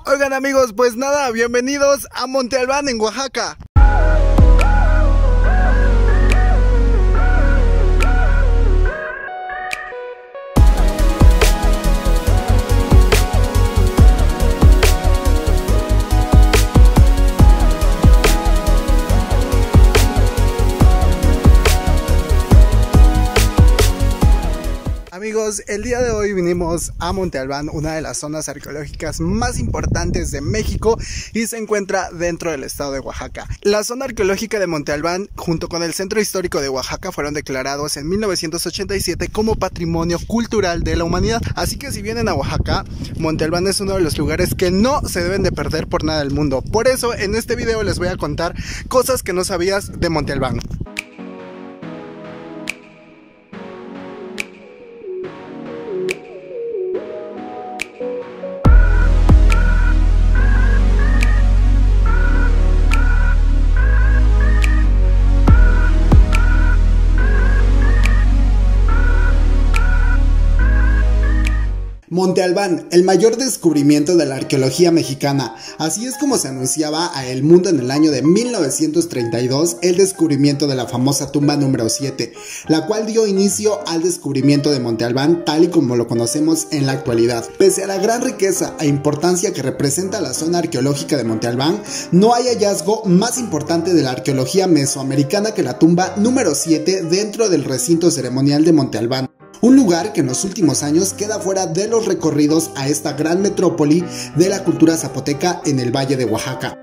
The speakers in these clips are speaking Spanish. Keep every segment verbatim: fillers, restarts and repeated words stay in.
Oigan amigos, pues nada, bienvenidos a Monte Albán en Oaxaca. Amigos, el día de hoy vinimos a Monte Albán, una de las zonas arqueológicas más importantes de México y se encuentra dentro del estado de Oaxaca. La zona arqueológica de Monte Albán junto con el Centro Histórico de Oaxaca fueron declarados en mil novecientos ochenta y siete como Patrimonio Cultural de la Humanidad. Así que si vienen a Oaxaca, Monte Albán es uno de los lugares que no se deben de perder por nada del mundo. Por eso en este video les voy a contar cosas que no sabías de Monte Albán. Monte Albán, el mayor descubrimiento de la arqueología mexicana. Así es como se anunciaba a el mundo en el año de mil novecientos treinta y dos el descubrimiento de la famosa tumba número siete, la cual dio inicio al descubrimiento de Monte Albán tal y como lo conocemos en la actualidad. Pese a la gran riqueza e importancia que representa la zona arqueológica de Monte Albán, no hay hallazgo más importante de la arqueología mesoamericana que la tumba número siete dentro del recinto ceremonial de Monte Albán. Un lugar que en los últimos años queda fuera de los recorridos a esta gran metrópoli de la cultura zapoteca en el Valle de Oaxaca.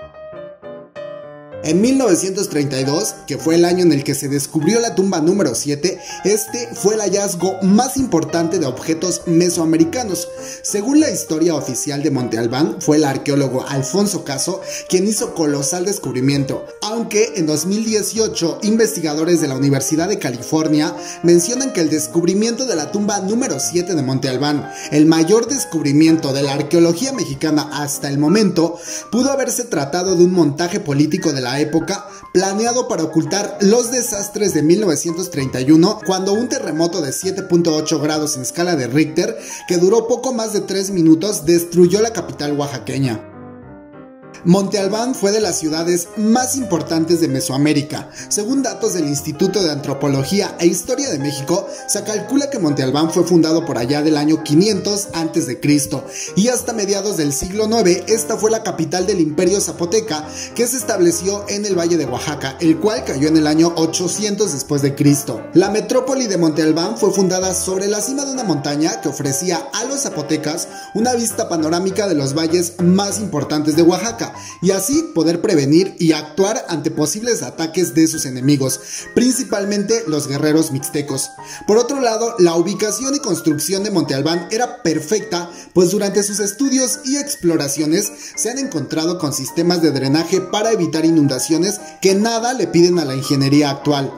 En mil novecientos treinta y dos, que fue el año en el que se descubrió la tumba número siete, este fue el hallazgo más importante de objetos mesoamericanos. Según la historia oficial de Monte Albán, fue el arqueólogo Alfonso Caso quien hizo colosal descubrimiento, aunque en dos mil dieciocho investigadores de la Universidad de California mencionan que el descubrimiento de la tumba número siete de Monte Albán, el mayor descubrimiento de la arqueología mexicana hasta el momento, pudo haberse tratado de un montaje político de la época planeado para ocultar los desastres de mil novecientos treinta y uno, cuando un terremoto de siete punto ocho grados en escala de Richter, que duró poco más de tres minutos, destruyó la capital oaxaqueña. Monte Albán fue de las ciudades más importantes de Mesoamérica. Según datos del Instituto de Antropología e Historia de México, se calcula que Monte Albán fue fundado por allá del año quinientos antes de Cristo y hasta mediados del siglo nueve esta fue la capital del Imperio Zapoteca, que se estableció en el Valle de Oaxaca, el cual cayó en el año ochocientos después de Cristo. La metrópoli de Monte Albán fue fundada sobre la cima de una montaña que ofrecía a los zapotecas una vista panorámica de los valles más importantes de Oaxaca, y así poder prevenir y actuar ante posibles ataques de sus enemigos, principalmente los guerreros mixtecos. Por otro lado, la ubicación y construcción de Monte Albán era perfecta, pues durante sus estudios y exploraciones se han encontrado con sistemas de drenaje para evitar inundaciones que nada le piden a la ingeniería actual.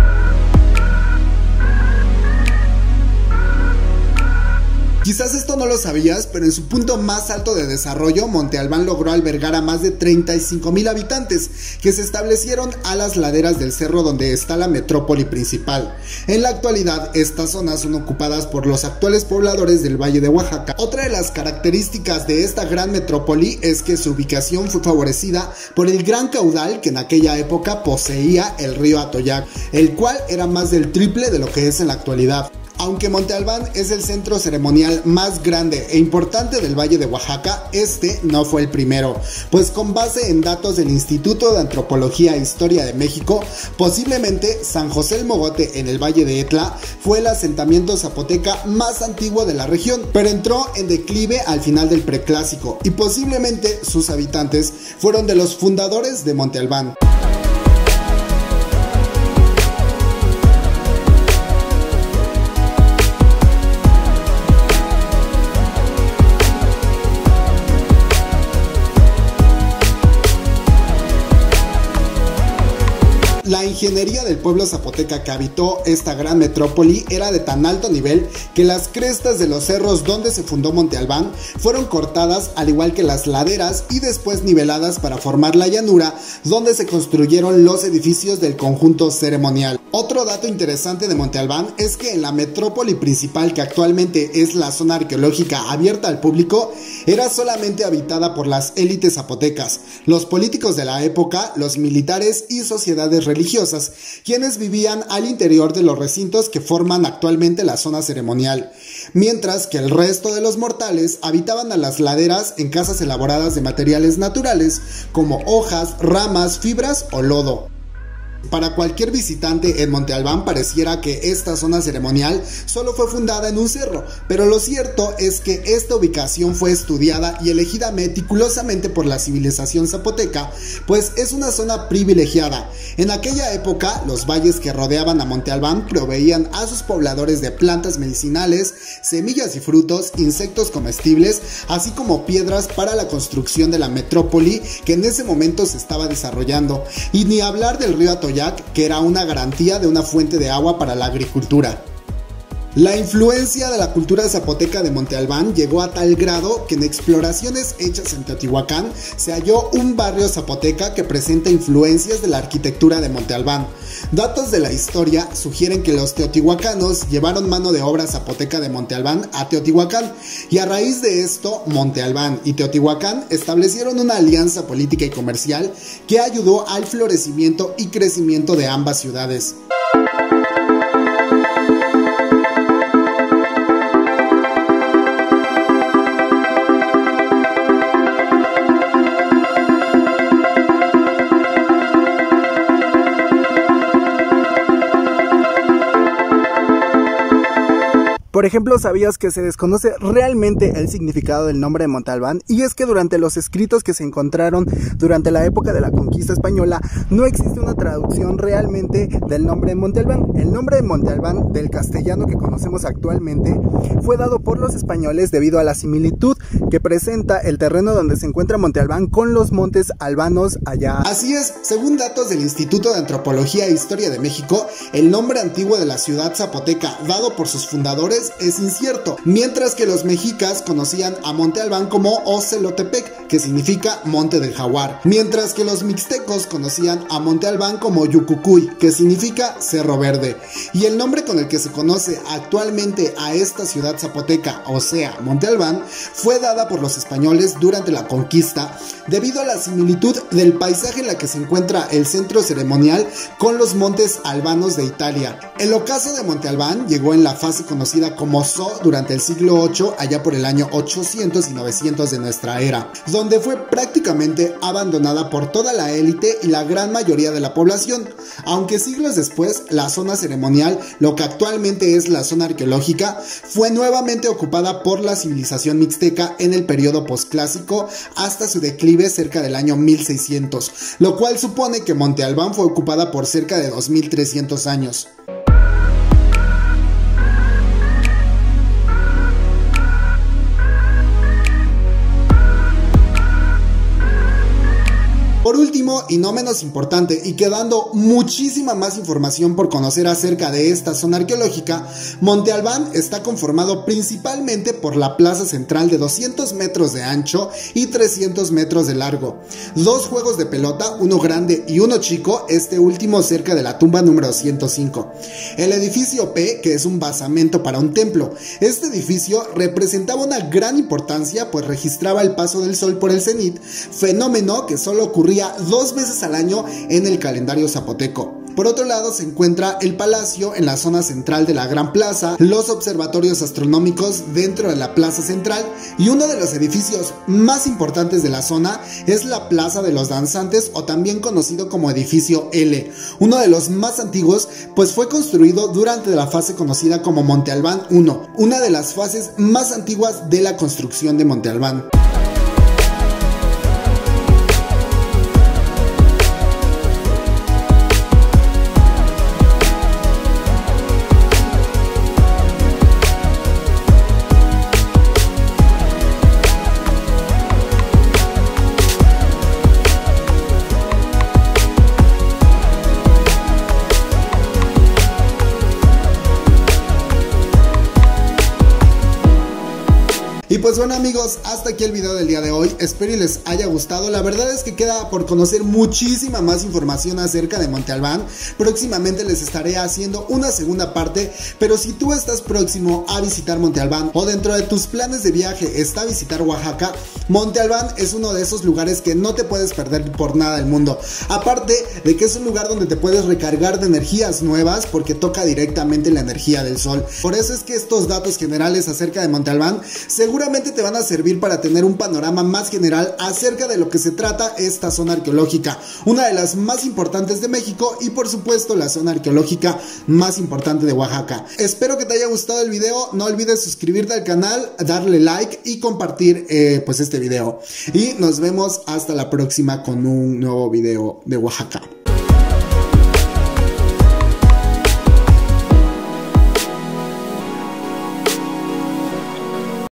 Quizás esto no lo sabías, pero en su punto más alto de desarrollo, Monte Albán logró albergar a más de treinta y cinco mil habitantes, que se establecieron a las laderas del cerro donde está la metrópoli principal. En la actualidad, estas zonas son ocupadas por los actuales pobladores del Valle de Oaxaca. Otra de las características de esta gran metrópoli es que su ubicación fue favorecida por el gran caudal que en aquella época poseía el río Atoyac, el cual era más del triple de lo que es en la actualidad. Aunque Monte Albán es el centro ceremonial más grande e importante del Valle de Oaxaca, este no fue el primero, pues con base en datos del Instituto de Antropología e Historia de México, posiblemente San José el Mogote en el Valle de Etla fue el asentamiento zapoteca más antiguo de la región, pero entró en declive al final del Preclásico y posiblemente sus habitantes fueron de los fundadores de Monte Albán. La ingeniería del pueblo zapoteca que habitó esta gran metrópoli era de tan alto nivel que las crestas de los cerros donde se fundó Monte Albán fueron cortadas, al igual que las laderas, y después niveladas para formar la llanura donde se construyeron los edificios del conjunto ceremonial. Otro dato interesante de Monte Albán es que en la metrópoli principal, que actualmente es la zona arqueológica abierta al público, era solamente habitada por las élites zapotecas, los políticos de la época, los militares y sociedades religiosas, quienes vivían al interior de los recintos que forman actualmente la zona ceremonial, mientras que el resto de los mortales habitaban a las laderas en casas elaboradas de materiales naturales como hojas, ramas, fibras o lodo. Para cualquier visitante en Monte Albán pareciera que esta zona ceremonial solo fue fundada en un cerro, pero lo cierto es que esta ubicación fue estudiada y elegida meticulosamente por la civilización zapoteca, pues es una zona privilegiada. En aquella época, los valles que rodeaban a Monte Albán proveían a sus pobladores de plantas medicinales, semillas y frutos, insectos comestibles, así como piedras para la construcción de la metrópoli que en ese momento se estaba desarrollando, y ni hablar del río Atoyac, que era una garantía de una fuente de agua para la agricultura. La influencia de la cultura zapoteca de Monte Albán llegó a tal grado que en exploraciones hechas en Teotihuacán se halló un barrio zapoteca que presenta influencias de la arquitectura de Monte Albán. Datos de la historia sugieren que los teotihuacanos llevaron mano de obra zapoteca de Monte Albán a Teotihuacán, y a raíz de esto Monte Albán y Teotihuacán establecieron una alianza política y comercial que ayudó al florecimiento y crecimiento de ambas ciudades. Por ejemplo, ¿sabías que se desconoce realmente el significado del nombre de Monte Albán? Y es que durante los escritos que se encontraron durante la época de la conquista española, no existe una traducción realmente del nombre de Monte Albán. El nombre de Monte Albán, del castellano que conocemos actualmente, fue dado por los españoles debido a la similitud que presenta el terreno donde se encuentra Monte Albán con los montes albanos allá. Así es, según datos del Instituto de Antropología e Historia de México, el nombre antiguo de la ciudad zapoteca dado por sus fundadores es incierto, mientras que los mexicas conocían a Monte Albán como Ocelotepec, que significa Monte del Jaguar, mientras que los mixtecos conocían a Monte Albán como Yucucuy, que significa Cerro Verde, y el nombre con el que se conoce actualmente a esta ciudad zapoteca, o sea, Monte Albán, fue dada por los españoles durante la conquista debido a la similitud del paisaje en la que se encuentra el centro ceremonial con los montes albanos de Italia. El ocaso de Monte Albán llegó en la fase conocida como Zo durante el siglo ocho, allá por el año ochocientos y novecientos de nuestra era, donde fue prácticamente abandonada por toda la élite y la gran mayoría de la población, aunque siglos después la zona ceremonial, lo que actualmente es la zona arqueológica, fue nuevamente ocupada por la civilización mixteca en el periodo posclásico hasta su declive cerca del año mil seiscientos, lo cual supone que Monte Albán fue ocupada por cerca de dos mil trescientos años. Por último, y no menos importante, y quedando muchísima más información por conocer acerca de esta zona arqueológica, Monte Albán está conformado principalmente por la plaza central de doscientos metros de ancho y trescientos metros de largo, dos juegos de pelota, uno grande y uno chico, este último cerca de la tumba número ciento cinco, el edificio P, que es un basamento para un templo. Este edificio representaba una gran importancia, pues registraba el paso del sol por el cenit, fenómeno que solo ocurría dos veces al año en el calendario zapoteco. Por otro lado se encuentra el palacio en la zona central de la Gran Plaza, los observatorios astronómicos dentro de la plaza central, y uno de los edificios más importantes de la zona es la Plaza de los Danzantes, o también conocido como edificio L, uno de los más antiguos, pues fue construido durante la fase conocida como Monte Albán uno, una de las fases más antiguas de la construcción de Monte Albán. Y pues pues bueno amigos, hasta aquí el video del día de hoy, espero y les haya gustado. La verdad es que queda por conocer muchísima más información acerca de Monte Albán. Próximamente les estaré haciendo una segunda parte, pero si tú estás próximo a visitar Monte Albán o dentro de tus planes de viaje está visitar Oaxaca, Monte Albán es uno de esos lugares que no te puedes perder por nada del mundo. Aparte de que es un lugar donde te puedes recargar de energías nuevas porque toca directamente la energía del sol. Por eso es que estos datos generales acerca de Monte Albán seguramente te van a servir para tener un panorama más general acerca de lo que se trata esta zona arqueológica, una de las más importantes de México y por supuesto la zona arqueológica más importante de Oaxaca. Espero que te haya gustado el video, no olvides suscribirte al canal, darle like y compartir eh, pues este video. Y nos vemos hasta la próxima con un nuevo video de Oaxaca.